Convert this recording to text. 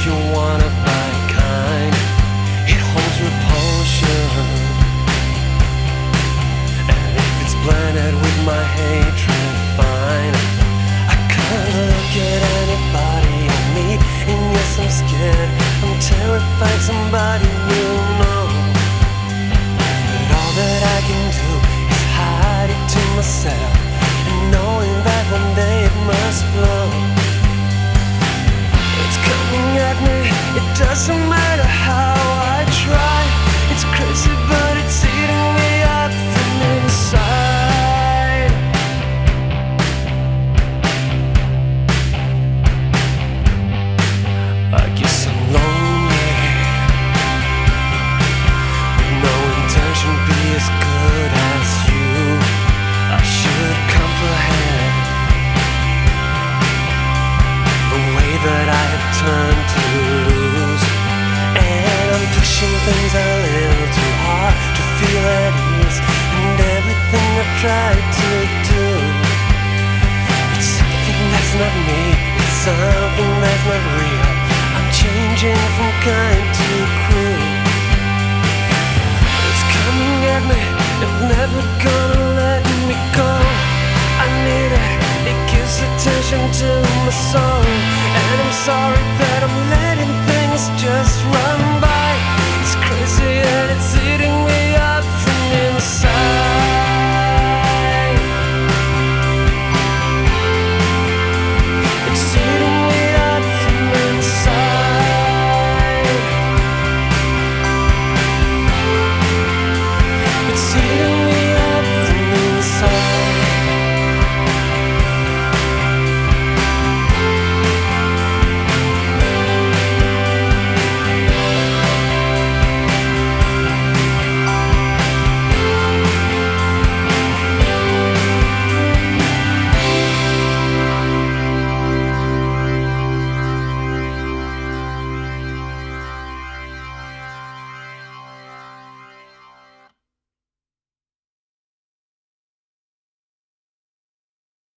you're one of my kind. It holds repulsion, and if it's blended with my hatred, fine. I can't look at anybody I meet, and yes, I'm scared. I'm terrified somebody will know. But all that I can do is hide it to myself, and knowing that one day it must blow. It's coming at me, it doesn't matter how I try. It's crazy but it's eating me up from inside. I guess I'm lonely, with no intention be as good as you. I should comprehend the way that I have turned to lose, and I'm pushing things a little too hard to feel at ease, and everything I've tried to do, it's something that's not me, it's something that's not real. I'm changing from kind to cruel. It's coming at me, it's never gonna let me go. I need it, it gives attention to my soul, and I'm sorry that I'm late.